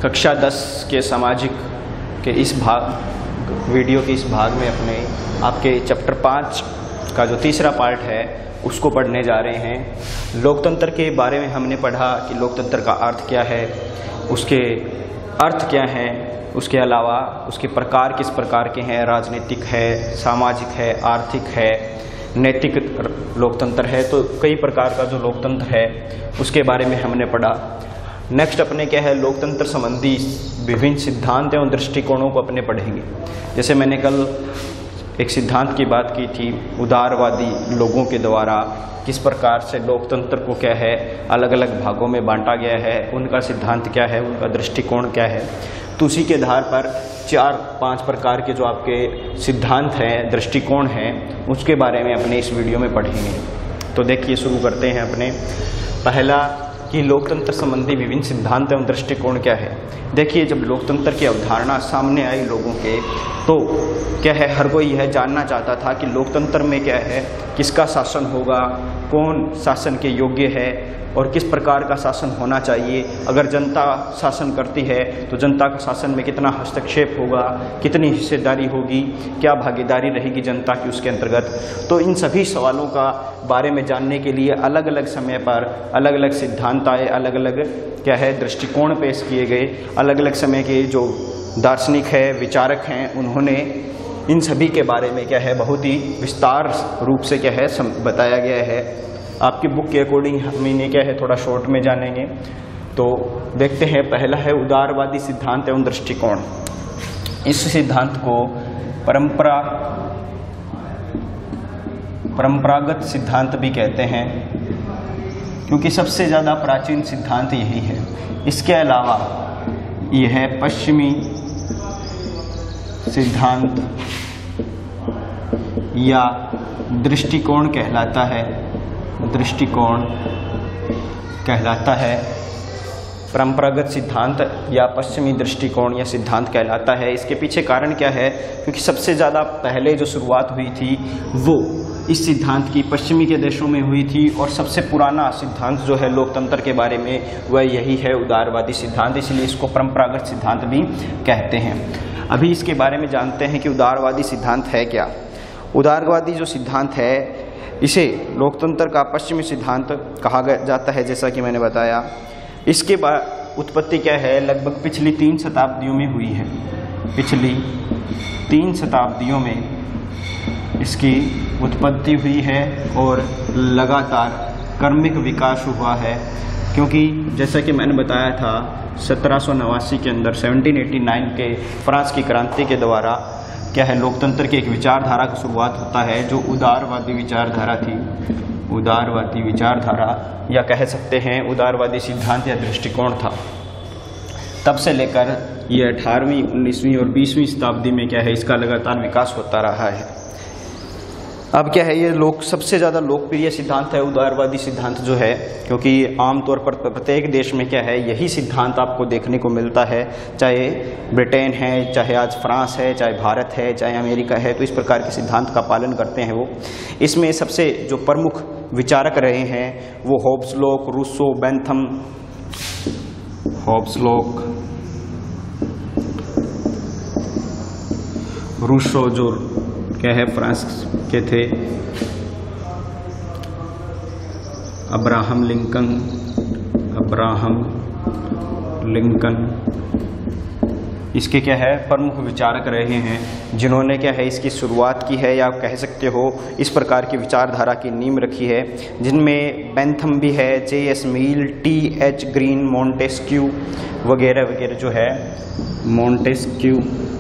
कक्षा 10 के सामाजिक के इस वीडियो के इस भाग में अपने आपके चैप्टर 5 का जो तीसरा पार्ट है उसको पढ़ने जा रहे हैं। लोकतंत्र के बारे में हमने पढ़ा कि लोकतंत्र का अर्थ क्या है, उसके अर्थ क्या हैं, उसके अलावा उसके प्रकार किस प्रकार के हैं, राजनीतिक है, सामाजिक है, आर्थिक है, नैतिक लोकतंत्र है। तो कई प्रकार का जो लोकतंत्र है उसके बारे में हमने पढ़ा। नेक्स्ट अपने क्या है, लोकतंत्र संबंधी विभिन्न सिद्धांत एवं दृष्टिकोणों को अपने पढ़ेंगे। जैसे मैंने कल एक सिद्धांत की बात की थी, उदारवादी लोगों के द्वारा किस प्रकार से लोकतंत्र को क्या है अलग अलग भागों में बांटा गया है, उनका सिद्धांत क्या है, उनका दृष्टिकोण क्या है। तो उसी के आधार पर 4-5 प्रकार के जो आपके सिद्धांत हैं, दृष्टिकोण हैं, उसके बारे में अपने इस वीडियो में पढ़ेंगे। तो देखिए शुरू करते हैं अपने। पहला कि लोकतंत्र संबंधी विभिन्न सिद्धांत एवं दृष्टिकोण क्या है। देखिए जब लोकतंत्र की अवधारणा सामने आई लोगों के, तो क्या है हर कोई यह जानना चाहता था कि लोकतंत्र में क्या है, किसका शासन होगा, कौन शासन के योग्य है और किस प्रकार का शासन होना चाहिए। अगर जनता शासन करती है तो जनता का शासन में कितना हस्तक्षेप होगा, कितनी हिस्सेदारी होगी, क्या भागीदारी रहेगी जनता की उसके अंतर्गत। तो इन सभी सवालों का बारे में जानने के लिए अलग अलग समय पर अलग अलग सिद्धांत आए, अलग अलग क्या है दृष्टिकोण पेश किए गए। अलग अलग समय के जो दार्शनिक है, विचारक हैं, उन्होंने इन सभी के बारे में क्या है बहुत ही विस्तार रूप से क्या है बताया गया है। आपकी बुक के अकॉर्डिंग हम इन्हें क्या है थोड़ा शॉर्ट में जानेंगे। तो देखते हैं, पहला है उदारवादी सिद्धांत एवं दृष्टिकोण। इस सिद्धांत को परंपरागत सिद्धांत भी कहते हैं, क्योंकि सबसे ज़्यादा प्राचीन सिद्धांत यही है। इसके अलावा यह है पश्चिमी सिद्धांत या दृष्टिकोण कहलाता है। दृष्टिकोण कहलाता है, परंपरागत सिद्धांत या पश्चिमी दृष्टिकोण या सिद्धांत कहलाता है। इसके पीछे कारण क्या है, क्योंकि सबसे ज़्यादा पहले जो शुरुआत हुई थी वो इस सिद्धांत की पश्चिमी के देशों में हुई थी, और सबसे पुराना सिद्धांत जो है लोकतंत्र के बारे में वह यही है उदारवादी सिद्धांत, इसलिए इसको परंपरागत सिद्धांत भी कहते हैं। अभी इसके बारे में जानते हैं कि उदारवादी सिद्धांत है क्या। उदारवादी जो सिद्धांत है इसे लोकतंत्र का पश्चिमी सिद्धांत कहा जाता है, जैसा कि मैंने बताया। इसके बाद उत्पत्ति क्या है, लगभग पिछली 3 शताब्दियों में हुई है। पिछली 3 शताब्दियों में इसकी उत्पत्ति हुई है और लगातार क्रमिक विकास हुआ है, क्योंकि जैसा कि मैंने बताया था 1789 के अंदर 1789 के फ्रांस की क्रांति के द्वारा क्या है लोकतंत्र की एक विचारधारा की शुरुआत होता है, जो उदारवादी विचारधारा थी। उदारवादी विचारधारा या कह सकते हैं उदारवादी सिद्धांत या दृष्टिकोण था। तब से लेकर ये 18वीं, 19वीं और 20वीं शताब्दी में क्या है इसका लगातार विकास होता रहा है। अब क्या है, ये सबसे ज़्यादा लोकप्रिय सिद्धांत है उदारवादी सिद्धांत जो है, क्योंकि आमतौर पर प्रत्येक देश में क्या है यही सिद्धांत आपको देखने को मिलता है। चाहे ब्रिटेन है, चाहे आज फ्रांस है, चाहे भारत है, चाहे अमेरिका है, तो इस प्रकार के सिद्धांत का पालन करते हैं वो। इसमें सबसे जो प्रमुख विचारक रहे हैं वो Hobbes, Locke, Rousseau, Bentham. Hobbes, Locke, Rousseau जो क्या है फ्रांस के थे, अब्राहम लिंकन इसके क्या है प्रमुख विचारक रहे हैं, जिन्होंने क्या है इसकी शुरुआत की है, या कह सकते हो इस प्रकार की विचारधारा की नींव रखी है, जिनमें बेंथम भी है, J.S. मील, T.H. ग्रीन, मोंटेस्क्यू वगैरह वगैरह जो है, मोंटेस्क्यू,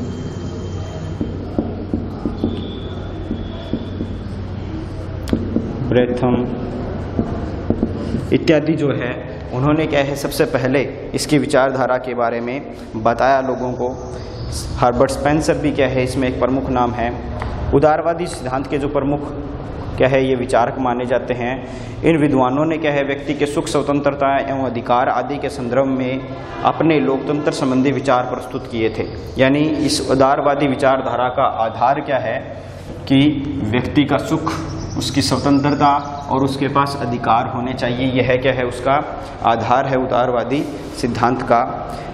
ब्रेथम इत्यादि जो है, उन्होंने क्या है सबसे पहले इसकी विचारधारा के बारे में बताया लोगों को। हर्बर्ट स्पेंसर भी क्या है इसमें एक प्रमुख नाम है। उदारवादी सिद्धांत के जो प्रमुख क्या है ये विचारक माने जाते हैं। इन विद्वानों ने क्या है व्यक्ति के सुख, स्वतंत्रता एवं अधिकार आदि के संदर्भ में अपने लोकतंत्र संबंधी विचार प्रस्तुत किए थे। यानी इस उदारवादी विचारधारा का आधार क्या है कि व्यक्ति का सुख, उसकी स्वतंत्रता और उसके पास अधिकार होने चाहिए। यह क्या है उसका आधार है उदारवादी सिद्धांत का।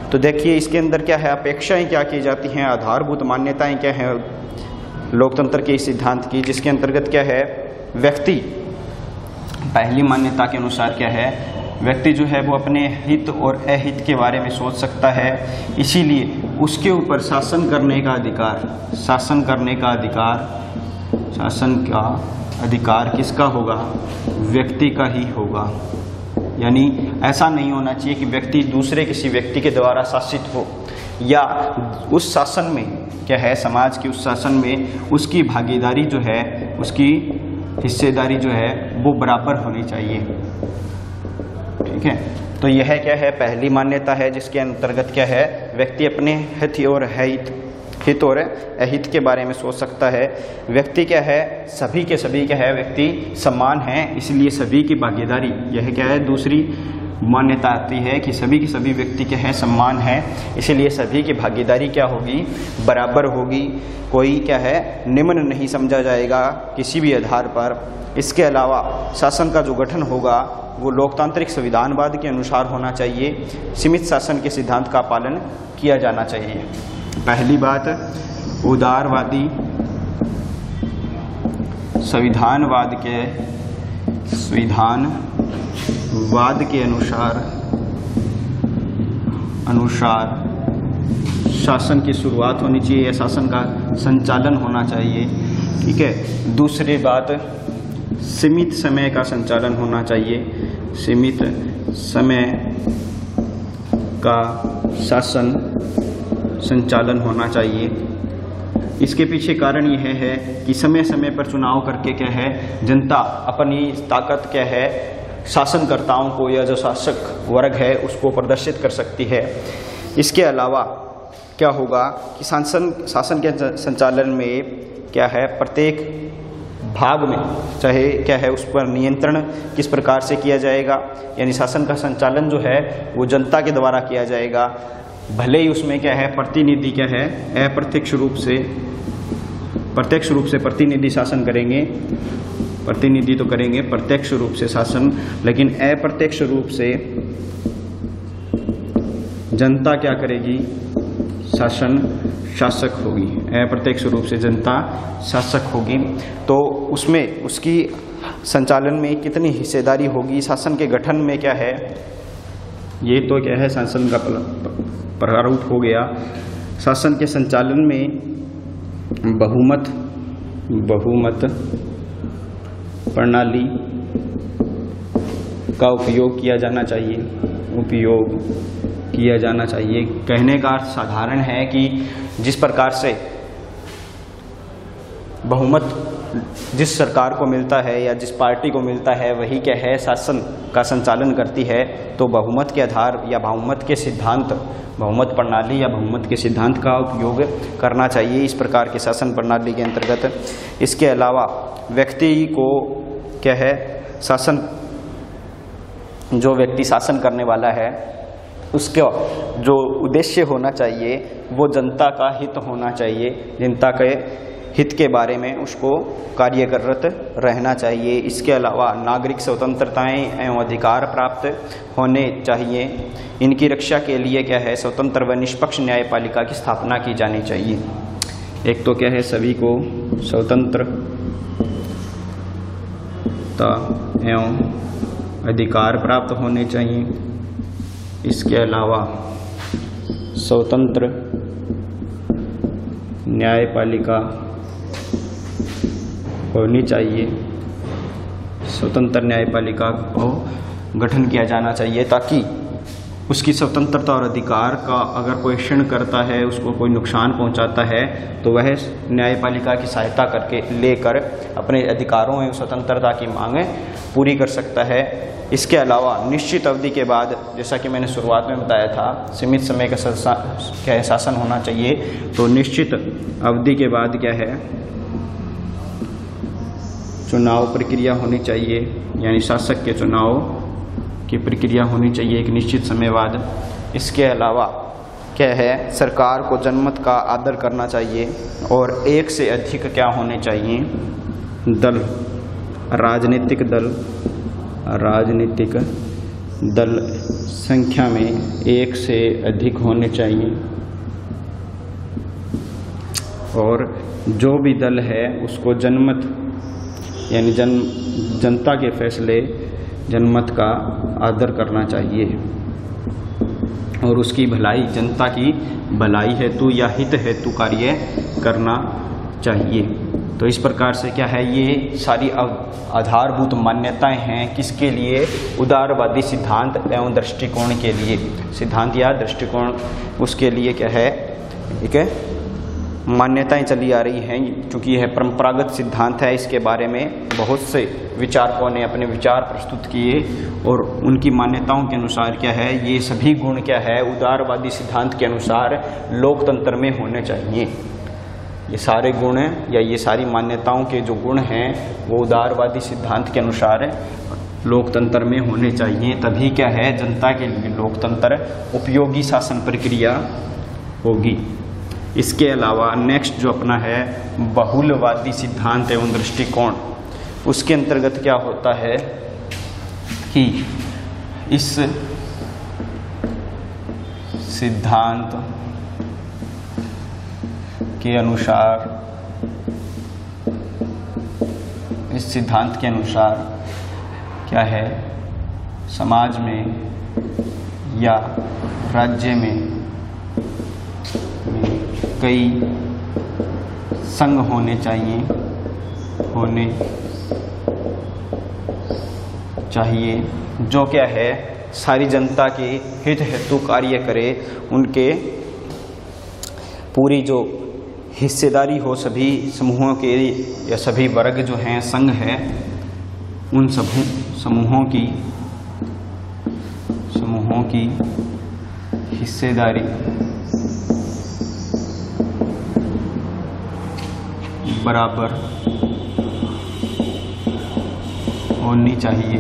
तो देखिए इसके अंदर क्या है, अपेक्षाएं क्या की जाती हैं, आधारभूत मान्यताएं क्या हैं लोकतंत्र के इस सिद्धांत की, जिसके अंतर्गत क्या है, व्यक्ति, पहली मान्यता के अनुसार क्या है, व्यक्ति जो है वो अपने हित और अहित के बारे में सोच सकता है, इसीलिए उसके ऊपर शासन करने का अधिकार, शासन करने का अधिकार, शासन का अधिकार किसका होगा, व्यक्ति का ही होगा। यानी ऐसा नहीं होना चाहिए कि व्यक्ति दूसरे किसी व्यक्ति के द्वारा शासित हो, या उस शासन में क्या है, समाज की उस शासन में उसकी भागीदारी जो है, उसकी हिस्सेदारी जो है वो बराबर होनी चाहिए। ठीक है, तो यह क्या है, पहली मान्यता है जिसके अंतर्गत क्या है, व्यक्ति अपने हित और अहित के बारे में सोच सकता है। व्यक्ति क्या है, सभी के सभी क्या है, व्यक्ति समान हैं, इसलिए सभी की भागीदारी, यह क्या है, दूसरी मान्यता आती है कि सभी के सभी व्यक्ति क्या है, समान है, इसलिए सभी की भागीदारी क्या होगी, बराबर होगी, कोई क्या है, निम्न नहीं समझा जाएगा किसी भी आधार पर। इसके अलावा शासन का जो गठन होगा वो लोकतांत्रिक संविधानवाद के अनुसार होना चाहिए, सीमित शासन के सिद्धांत का पालन किया जाना चाहिए। पहली बात, उदारवादी संविधानवाद के अनुसार शासन की शुरुआत होनी चाहिए या शासन का संचालन होना चाहिए। ठीक है, दूसरी बात, सीमित समय का संचालन होना चाहिए, सीमित समय का शासन संचालन होना चाहिए। इसके पीछे कारण यह है कि समय समय पर चुनाव करके क्या है, जनता अपनी ताकत क्या है, शासनकर्ताओं को या जो शासक वर्ग है उसको प्रदर्शित कर सकती है। इसके अलावा क्या होगा कि शासन के संचालन में क्या है, प्रत्येक भाग में चाहे क्या है, उस पर नियंत्रण किस प्रकार से किया जाएगा, यानी शासन का संचालन जो है वो जनता के द्वारा किया जाएगा, भले ही उसमें क्या है, प्रतिनिधि क्या है, अप्रत्यक्ष रूप से, प्रत्यक्ष रूप से प्रतिनिधि शासन करेंगे, प्रतिनिधि तो करेंगे प्रत्यक्ष रूप से शासन, लेकिन अप्रत्यक्ष रूप से जनता क्या करेगी, शासक होगी, अप्रत्यक्ष रूप से जनता शासक होगी। तो उसमें उसकी संचालन में कितनी हिस्सेदारी होगी, शासन के गठन में क्या है, ये तो क्या है, शासन का प्रारूप हो गया। शासन के संचालन में बहुमत प्रणाली का उपयोग किया जाना चाहिए। कहने का अर्थ साधारण है कि जिस प्रकार से बहुमत जिस सरकार को मिलता है या जिस पार्टी को मिलता है वही क्या है, शासन का संचालन करती है, तो बहुमत के आधार या बहुमत के सिद्धांत, बहुमत प्रणाली या बहुमत के सिद्धांत का उपयोग करना चाहिए इस प्रकार के शासन प्रणाली के अंतर्गत। इसके अलावा व्यक्ति को क्या है, जो व्यक्ति शासन करने वाला है उसका जो उद्देश्य होना चाहिए वो जनता का हित होना चाहिए, जनता के हित के बारे में उसको कार्यरत रहना चाहिए। इसके अलावा नागरिक स्वतंत्रताएं एवं अधिकार प्राप्त होने चाहिए। इनकी रक्षा के लिए क्या है, स्वतंत्र व निष्पक्ष न्यायपालिका की स्थापना की जानी चाहिए। एक तो क्या है, सभी को स्वतंत्रता एवं अधिकार प्राप्त होने चाहिए। इसके अलावा स्वतंत्र न्यायपालिका होनी चाहिए, स्वतंत्र न्यायपालिका को गठन किया जाना चाहिए ताकि उसकी स्वतंत्रता और अधिकार का अगर कोई क्षीण करता है, उसको कोई नुकसान पहुंचाता है, तो वह न्यायपालिका की सहायता करके लेकर अपने अधिकारों एवं स्वतंत्रता की मांगें पूरी कर सकता है। इसके अलावा निश्चित अवधि के बाद, जैसा कि मैंने शुरुआत में बताया था, सीमित समय का क्या है, शासन होना चाहिए। तो निश्चित अवधि के बाद क्या है, चुनाव प्रक्रिया होनी चाहिए, यानी शासक के चुनाव की प्रक्रिया होनी चाहिए एक निश्चित समय बाद। इसके अलावा क्या है, सरकार को जनमत का आदर करना चाहिए और एक से अधिक क्या होने चाहिए, राजनीतिक दल संख्या में एक से अधिक होने चाहिए और जो भी दल है उसको जनमत यानी जनता के फैसले जनमत का आदर करना चाहिए और उसकी भलाई, जनता की भलाई हेतु या हित हेतु कार्य करना चाहिए। तो इस प्रकार से क्या है, ये सारी आधारभूत मान्यताएं हैं किसके लिए, उदारवादी सिद्धांत एवं दृष्टिकोण के लिए। सिद्धांत या दृष्टिकोण उसके लिए क्या है, ठीक है, मान्यताएं चली आ रही हैं। क्योंकि यह परंपरागत सिद्धांत है, इसके बारे में बहुत से विचारकों ने अपने विचार प्रस्तुत किए और उनकी मान्यताओं के अनुसार क्या है, ये सभी गुण क्या है, उदारवादी सिद्धांत के अनुसार लोकतंत्र में होने चाहिए। ये सारे गुण या ये सारी मान्यताओं के जो गुण हैं वो उदारवादी सिद्धांत के अनुसार लोकतंत्र में होने चाहिए। तभी क्या है, जनता के लिए लोकतंत्र उपयोगी शासन प्रक्रिया होगी। इसके अलावा नेक्स्ट जो अपना है बहुलवादी सिद्धांत एवं दृष्टिकोण, उसके अंतर्गत क्या होता है कि इस सिद्धांत के अनुसार, इस सिद्धांत के अनुसार क्या है, समाज में या राज्य में कई संघ होने चाहिए जो क्या है सारी जनता के हित हेतु कार्य करे। उनके पूरी जो हिस्सेदारी हो सभी समूहों के या सभी वर्ग जो हैं संघ है, उन समूहों की हिस्सेदारी बराबर होनी चाहिए।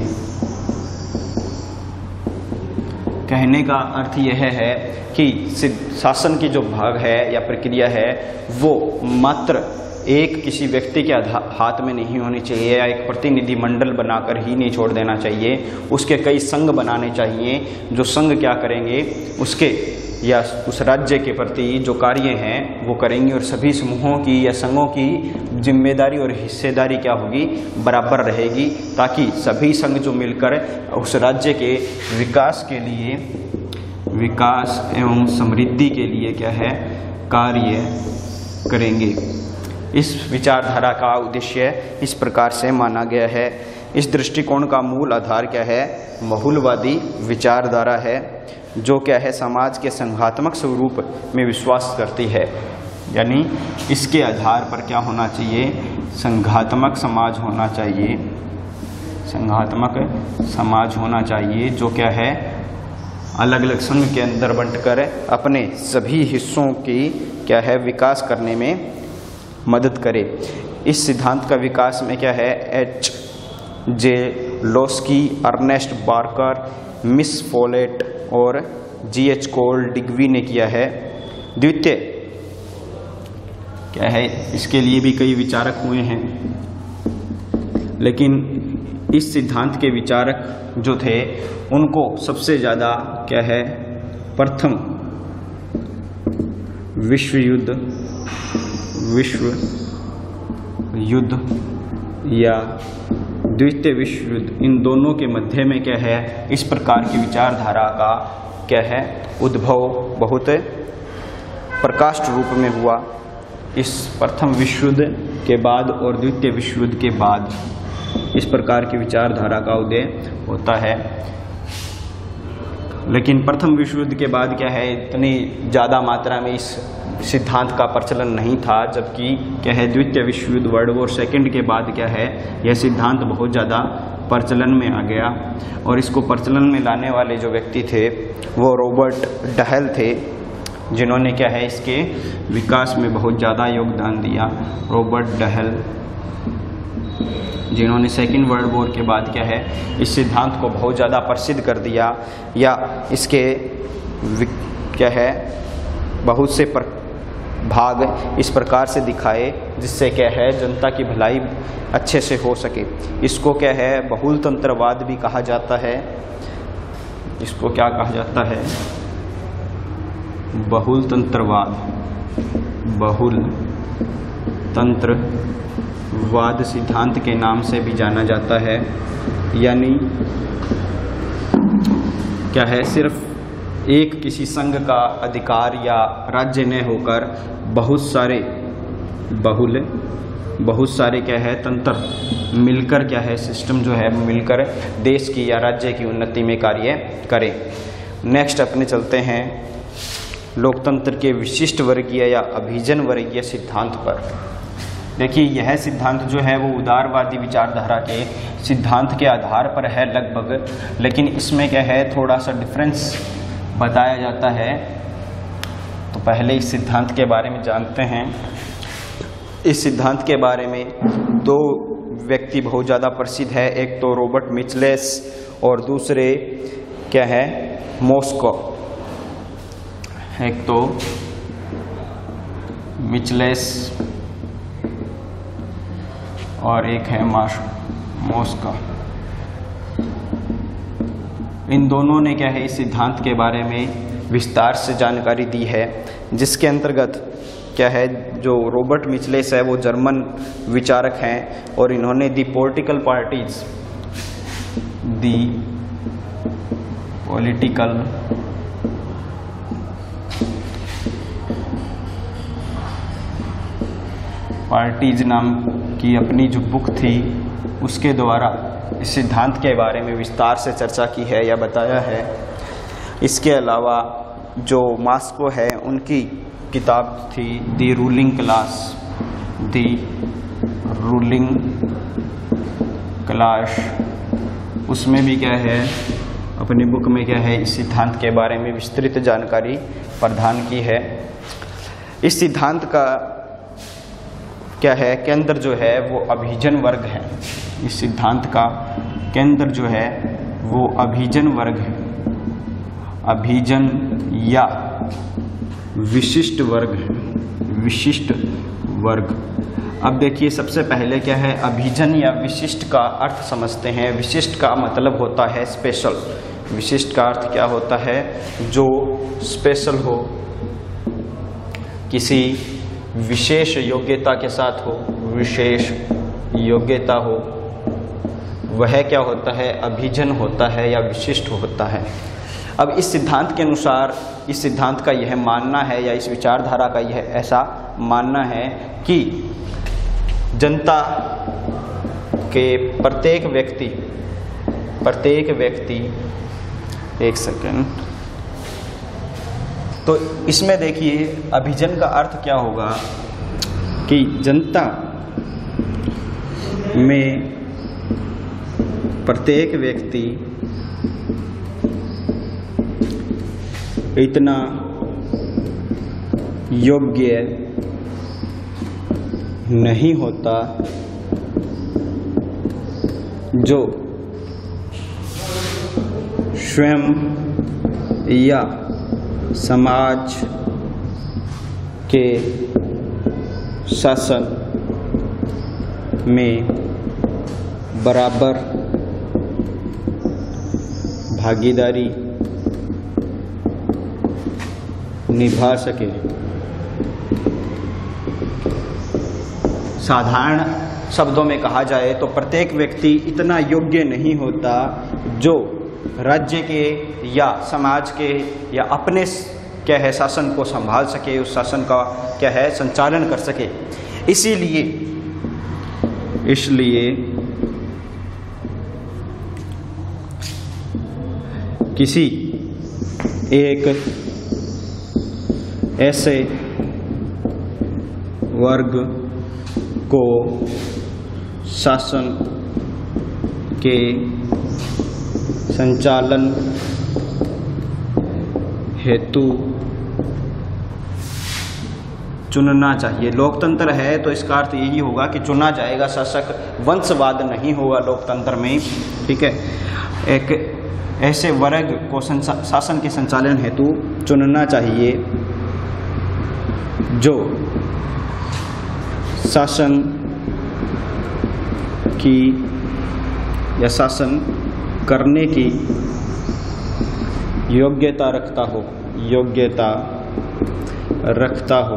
कहने का अर्थ यह है कि शासन की जो भाग है या प्रक्रिया है वो मात्र एक किसी व्यक्ति के हाथ में नहीं होनी चाहिए या एक प्रतिनिधि मंडल बनाकर ही नहीं छोड़ देना चाहिए। उसके कई संघ बनाने चाहिए जो संघ क्या करेंगे, उसके या उस राज्य के प्रति जो कार्य हैं वो करेंगे और सभी समूहों की या संघों की जिम्मेदारी और हिस्सेदारी क्या होगी, बराबर रहेगी, ताकि सभी संघ जो मिलकर उस राज्य के विकास के लिए, विकास एवं समृद्धि के लिए क्या है, कार्य करेंगे। इस विचारधारा का उद्देश्य इस प्रकार से माना गया है। इस दृष्टिकोण का मूल आधार क्या है, बहुलवादी विचारधारा है जो क्या है समाज के संघात्मक स्वरूप में विश्वास करती है। यानी इसके आधार पर क्या होना चाहिए, संघात्मक समाज होना चाहिए, संघात्मक समाज होना चाहिए जो क्या है अलग अलग संघ के अंदर बंटकर अपने सभी हिस्सों की क्या है विकास करने में मदद करे। इस सिद्धांत का विकास में क्या है H.J. Laski, Ernest Barker, Miss Follett और G.H. कोल डिग्वी ने किया है। द्वितीय क्या है, इसके लिए भी कई विचारक हुए हैं, लेकिन इस सिद्धांत के विचारक जो थे उनको सबसे ज़्यादा क्या है, प्रथम विश्व युद्ध या द्वितीय विश्व युद्ध, इन दोनों के मध्य में क्या है इस प्रकार की विचारधारा का क्या है उद्भव बहुत प्रकाष्ट रूप में हुआ। इस प्रथम विश्व युद्ध के बाद और द्वितीय विश्व युद्ध के बाद इस प्रकार की विचारधारा का उदय होता है। लेकिन प्रथम विश्व युद्ध के बाद क्या है इतनी ज़्यादा मात्रा में इस सिद्धांत का प्रचलन नहीं था, जबकि क्या है द्वितीय विश्व युद्ध वर्ल्ड वॉर सेकेंड के बाद क्या है यह सिद्धांत बहुत ज़्यादा प्रचलन में आ गया। और इसको प्रचलन में लाने वाले जो व्यक्ति थे वो रॉबर्ट डहेल थे, जिन्होंने क्या है इसके विकास में बहुत ज़्यादा योगदान दिया। रॉबर्ट डहेल, जिन्होंने सेकेंड वर्ल्ड वॉर के बाद क्या है इस सिद्धांत को बहुत ज़्यादा प्रसिद्ध कर दिया या इसके क्या है बहुत से भाग इस प्रकार से दिखाए जिससे क्या है जनता की भलाई अच्छे से हो सके। इसको क्या है बहुलतंत्रवाद भी कहा जाता है। इसको क्या कहा जाता है? बहुल तंत्रवाद। बहुल तंत्रवाद सिद्धांत के नाम से भी जाना जाता है। यानी क्या है, सिर्फ एक किसी संघ का अधिकार या राज्य न होकर बहुत सारे क्या है तंत्र मिलकर क्या है सिस्टम जो है मिलकर देश की या राज्य की उन्नति में कार्य करें। नेक्स्ट अपने चलते हैं लोकतंत्र के विशिष्ट वर्गीय या अभिजन वर्गीय सिद्धांत पर। देखिए यह सिद्धांत जो है वो उदारवादी विचारधारा के सिद्धांत के आधार पर है लगभग, लेकिन इसमें क्या है थोड़ा सा डिफरेंस बताया जाता है। तो पहले इस सिद्धांत के बारे में जानते हैं। इस सिद्धांत के बारे में दो व्यक्ति बहुत ज़्यादा प्रसिद्ध है, एक तो रॉबर्ट मिचलेस और दूसरे क्या है मॉस्को। एक तो मिचलेस और एक है मॉस्को। इन दोनों ने क्या है इस सिद्धांत के बारे में विस्तार से जानकारी दी है, जिसके अंतर्गत क्या है जो रॉबर्ट मिचलेस है वो जर्मन विचारक हैं और इन्होंने दी पॉलिटिकल पार्टीज नाम की अपनी जो बुक थी उसके द्वारा इस सिद्धांत के बारे में विस्तार से चर्चा की है या बताया है। इसके अलावा जो मॉस्को है उनकी किताब थी दी रूलिंग क्लास, उसमें भी क्या है अपनी बुक में क्या है इस सिद्धांत के बारे में विस्तृत जानकारी प्रदान की है। इस सिद्धांत का क्या है केंद्र जो है वो अभिजन वर्ग है। इस सिद्धांत का केंद्र जो है वो अभिजन वर्ग है, अभिजन या विशिष्ट वर्ग है, विशिष्ट वर्ग। अब देखिए सबसे पहले क्या है अभिजन या विशिष्ट का अर्थ समझते हैं। विशिष्ट का मतलब होता है स्पेशल। विशिष्ट का अर्थ क्या होता है? जो स्पेशल हो, किसी विशेष योग्यता के साथ हो, विशेष योग्यता हो, वह क्या होता है अभिजन होता है या विशिष्ट होता है। अब इस सिद्धांत के अनुसार इस सिद्धांत का यह मानना है या इस विचारधारा का यह ऐसा मानना है कि जनता के प्रत्येक व्यक्ति एक सेकंड। तो इसमें देखिए अभिजन का अर्थ क्या होगा कि जनता में प्रत्येक व्यक्ति इतना योग्य नहीं होता जो स्वयं या समाज के शासन में बराबर भागीदारी निभा सके। साधारण शब्दों में कहा जाए तो प्रत्येक व्यक्ति इतना योग्य नहीं होता जो राज्य के या समाज के या अपने क्या है शासन को संभाल सके, उस शासन का क्या है संचालन कर सके। इसीलिए किसी एक ऐसे वर्ग को शासन के संचालन हेतु चुनना चाहिए। लोकतंत्र है तो इसका अर्थ यही होगा कि चुना जाएगा शासक, वंशवाद नहीं होगा लोकतंत्र में। ठीक है, एक ऐसे वर्ग को शासन के संचालन हेतु चुनना चाहिए जो शासन की या शासन करने की योग्यता रखता हो, योग्यता रखता हो,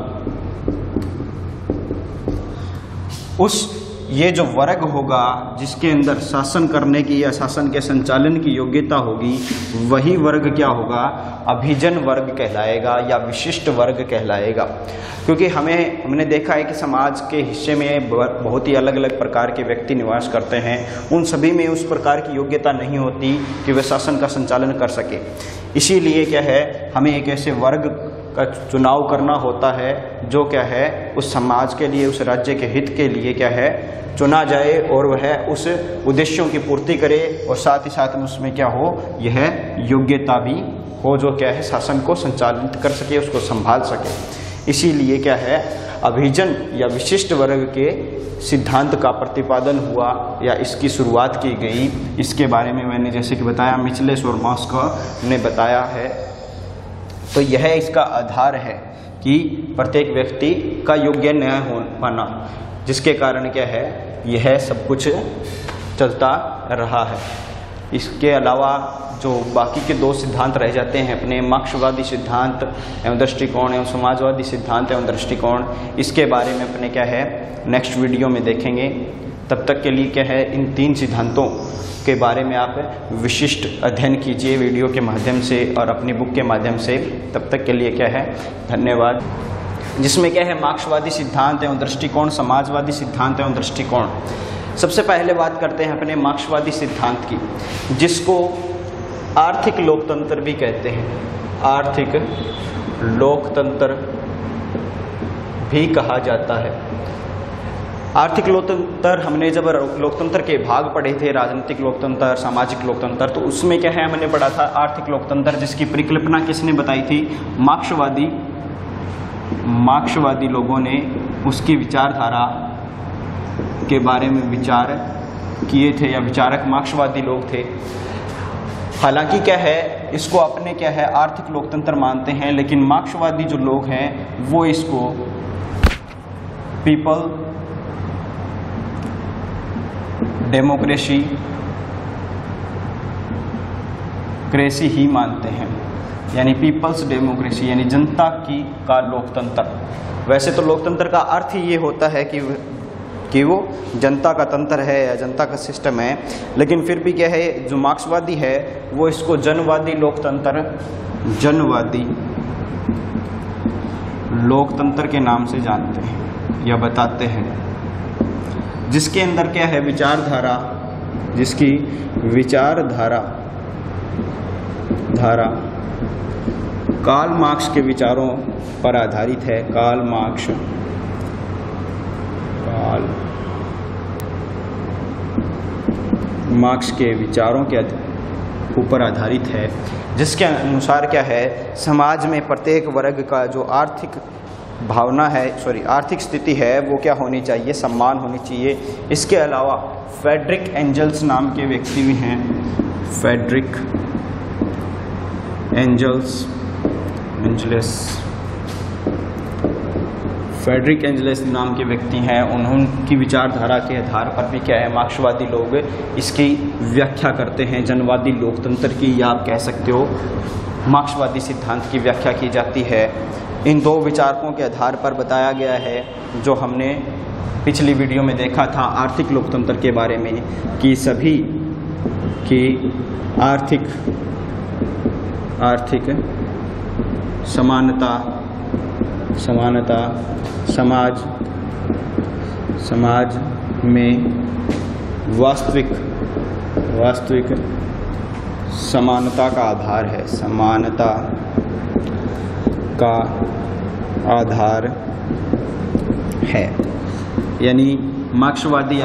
उस ये जो वर्ग होगा जिसके अंदर शासन करने की या शासन के संचालन की योग्यता होगी, वही वर्ग क्या होगा, अभिजन वर्ग कहलाएगा या विशिष्ट वर्ग कहलाएगा। क्योंकि हमने देखा है कि समाज के हिस्से में बहुत ही अलग अलग प्रकार के व्यक्ति निवास करते हैं, उन सभी में उस प्रकार की योग्यता नहीं होती कि वे शासन का संचालन कर सके। इसीलिए क्या है, हमें एक ऐसे वर्ग का चुनाव करना होता है जो क्या है उस समाज के लिए, उस राज्य के हित के लिए क्या है चुना जाए और वह उस उद्देश्यों की पूर्ति करे और साथ ही साथ में उसमें क्या हो, यह योग्यता भी हो जो क्या है शासन को संचालित कर सके, उसको संभाल सके। इसीलिए क्या है अभिजन या विशिष्ट वर्ग के सिद्धांत का प्रतिपादन हुआ या इसकी शुरुआत की गई। इसके बारे में मैंने जैसे कि बताया मिचलेस और मॉस्को ने बताया है। तो यह इसका आधार है कि प्रत्येक व्यक्ति का योग्य न्याय हो पाना, जिसके कारण क्या है यह सब कुछ चलता रहा है। इसके अलावा जो बाकी के दो सिद्धांत रह जाते हैं अपने, मार्क्सवादी सिद्धांत एवं दृष्टिकोण एवं समाजवादी सिद्धांत एवं दृष्टिकोण, इसके बारे में अपने क्या है नेक्स्ट वीडियो में देखेंगे। तब तक के लिए क्या है इन तीन सिद्धांतों के बारे में आप विशिष्ट अध्ययन कीजिए वीडियो के माध्यम से और अपनी बुक के माध्यम से। तब तक के लिए क्या है धन्यवाद। जिसमें क्या है मार्क्सवादी सिद्धांत एवं दृष्टिकोण, समाजवादी सिद्धांत एवं दृष्टिकोण। सबसे पहले बात करते हैं अपने मार्क्सवादी सिद्धांत की, जिसको आर्थिक लोकतंत्र भी कहते हैं। आर्थिक लोकतंत्र भी कहा जाता है। आर्थिक लोकतंत्र, हमने जब लोकतंत्र के भाग पढ़े थे, राजनीतिक लोकतंत्र, सामाजिक लोकतंत्र, तो उसमें क्या है हमने पढ़ा था आर्थिक लोकतंत्र, जिसकी परिकल्पना किसने बताई थी, मार्क्सवादी लोगों ने उसकी विचारधारा के बारे में विचार किए थे या विचारक मार्क्सवादी लोग थे। हालांकि क्या है इसको अपने क्या है आर्थिक लोकतंत्र मानते हैं, लेकिन मार्क्सवादी जो लोग हैं वो इसको पीपल डेमोक्रेसी ही मानते हैं, यानी पीपल्स डेमोक्रेसी यानी जनता की का लोकतंत्र। वैसे तो लोकतंत्र का अर्थ ही ये होता है कि वो जनता का तंत्र है या जनता का सिस्टम है, लेकिन फिर भी क्या है जो मार्क्सवादी है वो इसको जनवादी लोकतंत्र के नाम से जानते हैं या बताते हैं, जिसके अंदर क्या है विचारधारा, जिसकी विचारधारा कार्ल मार्क्स के विचारों पर आधारित है। कार्ल मार्क्स के विचारों के ऊपर आधारित है, जिसके अनुसार क्या है समाज में प्रत्येक वर्ग का जो आर्थिक स्थिति है वो क्या होनी चाहिए, सम्मान होनी चाहिए। इसके अलावा फ्रेडरिक एंजल्स नाम के व्यक्ति भी हैं, फ्रेडरिक एंजल्स नाम के व्यक्ति हैं। उनकी विचारधारा के आधार पर भी क्या है मार्क्सवादी लोग इसकी व्याख्या करते हैं, जनवादी लोकतंत्र की या आप कह सकते हो मार्क्सवादी सिद्धांत की व्याख्या की जाती है। इन दो विचारकों के आधार पर बताया गया है जो हमने पिछली वीडियो में देखा था आर्थिक लोकतंत्र के बारे में, कि सभी की आर्थिक समानता समाज में वास्तविक समानता का आधार है, समानता का आधार है। यानी मार्क्सवादी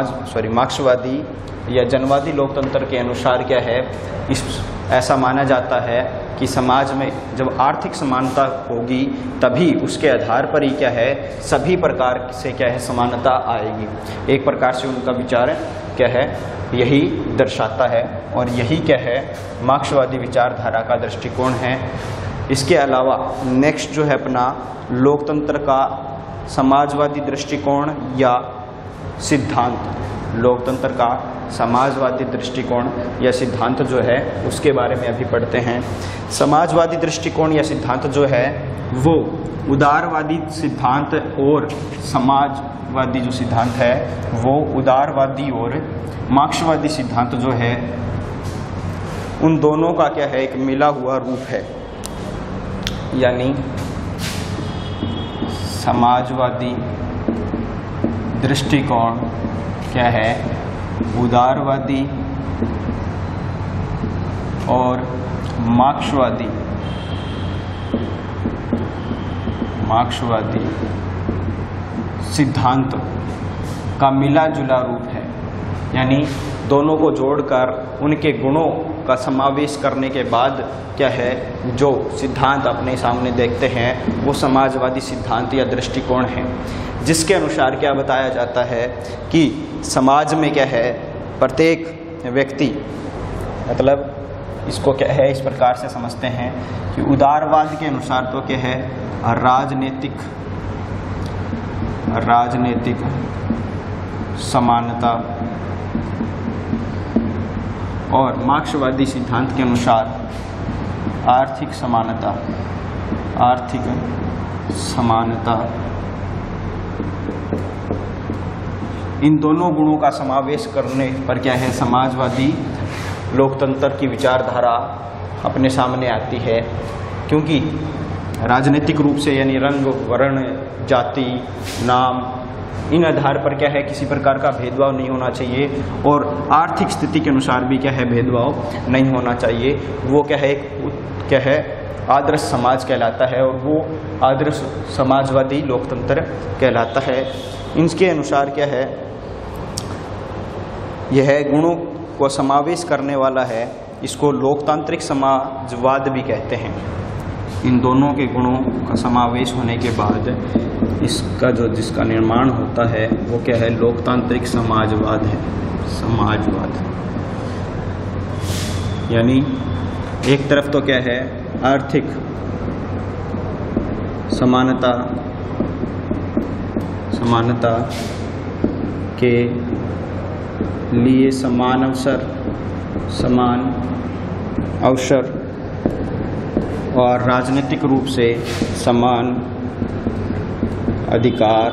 या जनवादी लोकतंत्र के अनुसार क्या है ऐसा माना जाता है कि समाज में जब आर्थिक समानता होगी तभी उसके आधार पर ही क्या है सभी प्रकार से क्या है समानता आएगी। एक प्रकार से उनका विचार क्या है यही दर्शाता है और यही क्या है मार्क्सवादी विचारधारा का दृष्टिकोण है। इसके अलावा नेक्स्ट जो है अपना लोकतंत्र का समाजवादी दृष्टिकोण या सिद्धांत, लोकतंत्र का समाजवादी दृष्टिकोण या सिद्धांत जो है उसके बारे में अभी पढ़ते हैं। समाजवादी दृष्टिकोण या सिद्धांत जो है वो उदारवादी सिद्धांत और समाजवादी जो सिद्धांत है वो उदारवादी और मार्क्सवादी सिद्धांत जो है उन दोनों का क्या है, एक मिला हुआ रूप है। यानी समाजवादी दृष्टिकोण क्या है, उदारवादी और मार्क्सवादी सिद्धांत का मिला जुला रूप है। यानी दोनों को जोड़कर उनके गुणों का समावेश करने के बाद क्या है, जो सिद्धांत अपने सामने देखते हैं वो समाजवादी सिद्धांत या दृष्टिकोण है, जिसके अनुसार क्या बताया जाता है कि समाज में क्या है, प्रत्येक व्यक्ति, मतलब इसको क्या है इस प्रकार से समझते हैं कि उदारवाद के अनुसार तो क्या है, राजनीतिक समानता और मार्क्सवादी सिद्धांत के अनुसार आर्थिक समानता इन दोनों गुणों का समावेश करने पर क्या है, समाजवादी लोकतंत्र की विचारधारा अपने सामने आती है। क्योंकि राजनीतिक रूप से यानी रंग, वर्ण, जाति, नाम, इन आधार पर क्या है किसी प्रकार का भेदभाव नहीं होना चाहिए और आर्थिक स्थिति के अनुसार भी क्या है भेदभाव नहीं होना चाहिए। वो क्या है आदर्श समाज कहलाता है और वो आदर्श समाजवादी लोकतंत्र कहलाता है। इनके अनुसार क्या है, यह गुणों को समावेश करने वाला है, इसको लोकतांत्रिक समाजवाद भी कहते हैं। इन दोनों के गुणों का समावेश होने के बाद जिसका निर्माण होता है वो क्या है, लोकतांत्रिक समाजवाद है। यानी एक तरफ तो क्या है आर्थिक समानता के लिए समान अवसर और राजनीतिक रूप से समान अधिकार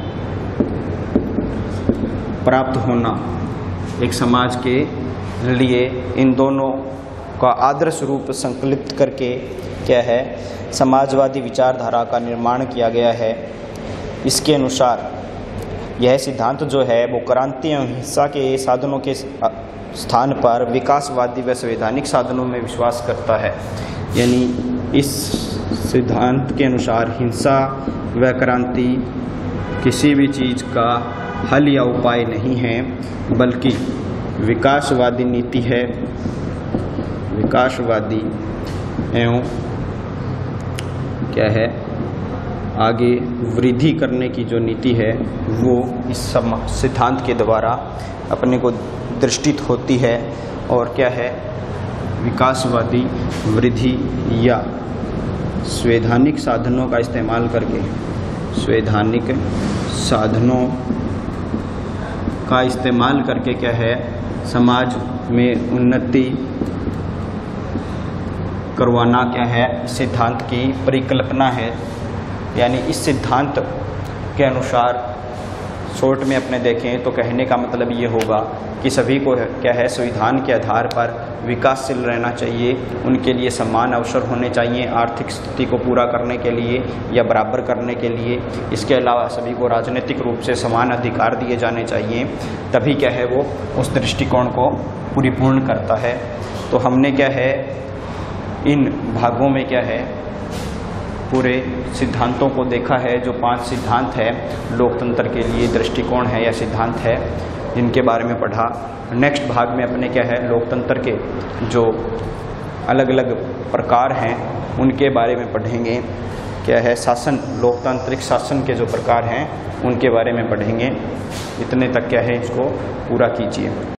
प्राप्त होना एक समाज के लिए, इन दोनों का आदर्श रूप संकलित करके क्या है समाजवादी विचारधारा का निर्माण किया गया है। इसके अनुसार यह सिद्धांत जो है वो क्रांति एवं हिंसा के साधनों के स्थान पर विकासवादी व संवैधानिक साधनों में विश्वास करता है। यानी इस सिद्धांत के अनुसार हिंसा व क्रांति किसी भी चीज़ का हल या उपाय नहीं है, बल्कि विकासवादी नीति है। विकासवादी एवं क्या है आगे वृद्धि करने की जो नीति है वो इस सिद्धांत के द्वारा अपने को दृष्टित होती है। और क्या है विकासवादी वृद्धि या संवैधानिक साधनों का इस्तेमाल करके, संवैधानिक साधनों का इस्तेमाल करके क्या है समाज में उन्नति करवाना क्या है सिद्धांत की परिकल्पना है। यानी इस सिद्धांत के अनुसार शॉर्ट में अपने देखें तो कहने का मतलब ये होगा कि सभी को क्या है संविधान के आधार पर विकासशील रहना चाहिए, उनके लिए समान अवसर होने चाहिए आर्थिक स्थिति को पूरा करने के लिए या बराबर करने के लिए। इसके अलावा सभी को राजनीतिक रूप से समान अधिकार दिए जाने चाहिए, तभी क्या है वो उस दृष्टिकोण को परिपूर्ण करता है। तो हमने क्या है इन भागों में क्या है पूरे सिद्धांतों को देखा है, जो 5 सिद्धांत है लोकतंत्र के लिए दृष्टिकोण है या सिद्धांत है जिनके बारे में पढ़ा। नेक्स्ट भाग में अपने क्या है लोकतंत्र के जो अलग अलग प्रकार हैं उनके बारे में पढ़ेंगे। क्या है शासन, लोकतांत्रिक शासन के जो प्रकार हैं उनके बारे में पढ़ेंगे। इतने तक क्या है इसको पूरा कीजिए।